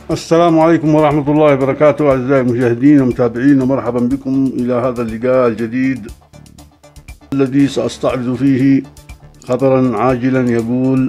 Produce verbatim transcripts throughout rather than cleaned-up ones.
السلام عليكم ورحمة الله وبركاته أعزائي المشاهدين ومتابعين، ومرحبا بكم إلى هذا اللقاء الجديد الذي سأستعرض فيه خبرا عاجلا يقول: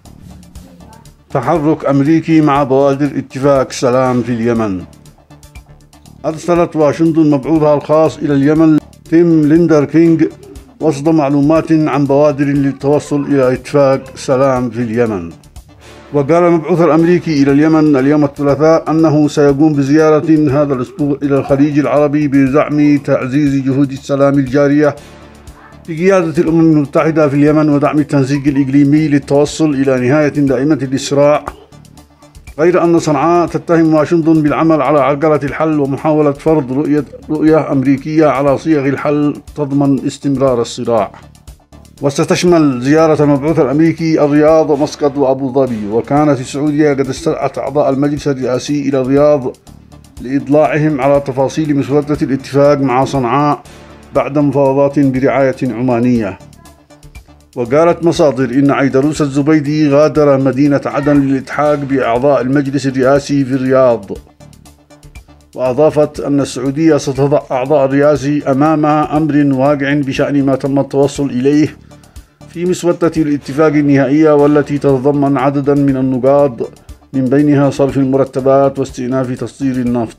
تحرك أمريكي مع بوادر اتفاق سلام في اليمن. أرسلت واشنطن مبعوثها الخاص إلى اليمن تيم ليندر كينغ وسط معلومات عن بوادر للتوصل إلى اتفاق سلام في اليمن. وقال المبعوث الأمريكي إلى اليمن اليوم الثلاثاء أنه سيقوم بزيارة هذا الأسبوع إلى الخليج العربي بزعم تعزيز جهود السلام الجارية بقيادة الأمم المتحدة في اليمن ودعم التنسيق الإقليمي للتوصل إلى نهاية دائمة للصراع، غير أن صنعاء تتهم واشنطن بالعمل على عرقلة الحل ومحاولة فرض رؤية, رؤية أمريكية على صيغ الحل تضمن استمرار الصراع. وستشمل زيارة المبعوث الأمريكي الرياض ومسقط وأبو ظبي. وكانت السعودية قد استدعت أعضاء المجلس الرئاسي إلى الرياض لإضلاعهم على تفاصيل مسودة الاتفاق مع صنعاء بعد مفاوضات برعاية عمانية. وقالت مصادر إن عيدروس الزبيدي غادر مدينة عدن للإلتحاق بأعضاء المجلس الرئاسي في الرياض. وأضافت أن السعودية ستضع أعضاء الرئاسي أمام أمر واقع بشأن ما تم التوصل إليه في مسودة الاتفاق النهائية، والتي تتضمن عددا من النقاط من بينها صرف المرتبات واستئناف تصدير النفط.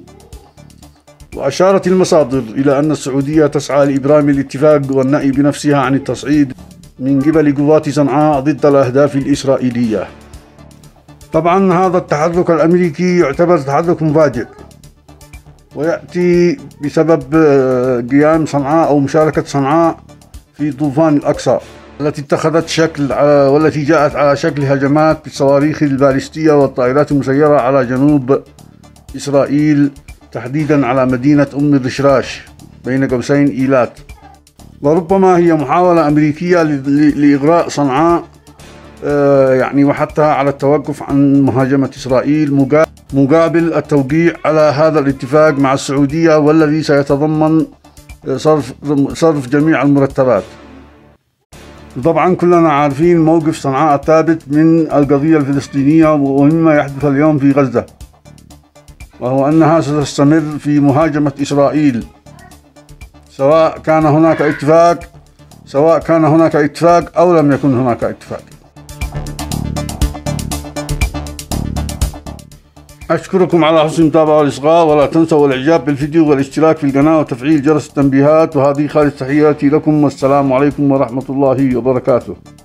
وأشارت المصادر إلى أن السعودية تسعى لإبرام الاتفاق والنأي بنفسها عن التصعيد من قبل قوات صنعاء ضد الأهداف الإسرائيلية. طبعا هذا التحرك الأمريكي يعتبر تحرك مفاجئ، ويأتي بسبب قيام صنعاء أو مشاركة صنعاء في طوفان الأقصى التي اتخذت شكل والتي جاءت على شكل هجمات بالصواريخ البالستية والطائرات المسيرة على جنوب إسرائيل، تحديدا على مدينة أم الرشراش بين قوسين إيلات. وربما هي محاولة أمريكية لإغراء صنعاء يعني وحتى على التوقف عن مهاجمة إسرائيل مقابل التوقيع على هذا الاتفاق مع السعودية، والذي سيتضمن صرف صرف جميع المرتبات. طبعا كلنا عارفين موقف صنعاء الثابت من القضية الفلسطينية ومما يحدث اليوم في غزة، وهو أنها ستستمر في مهاجمة إسرائيل سواء كان هناك اتفاق سواء كان هناك اتفاق أو لم يكن هناك اتفاق. أشكركم على حسن المتابعة والإصغاء، ولا تنسوا الإعجاب بالفيديو والاشتراك في القناة وتفعيل جرس التنبيهات. وهذه خالص تحياتي لكم، والسلام عليكم ورحمة الله وبركاته.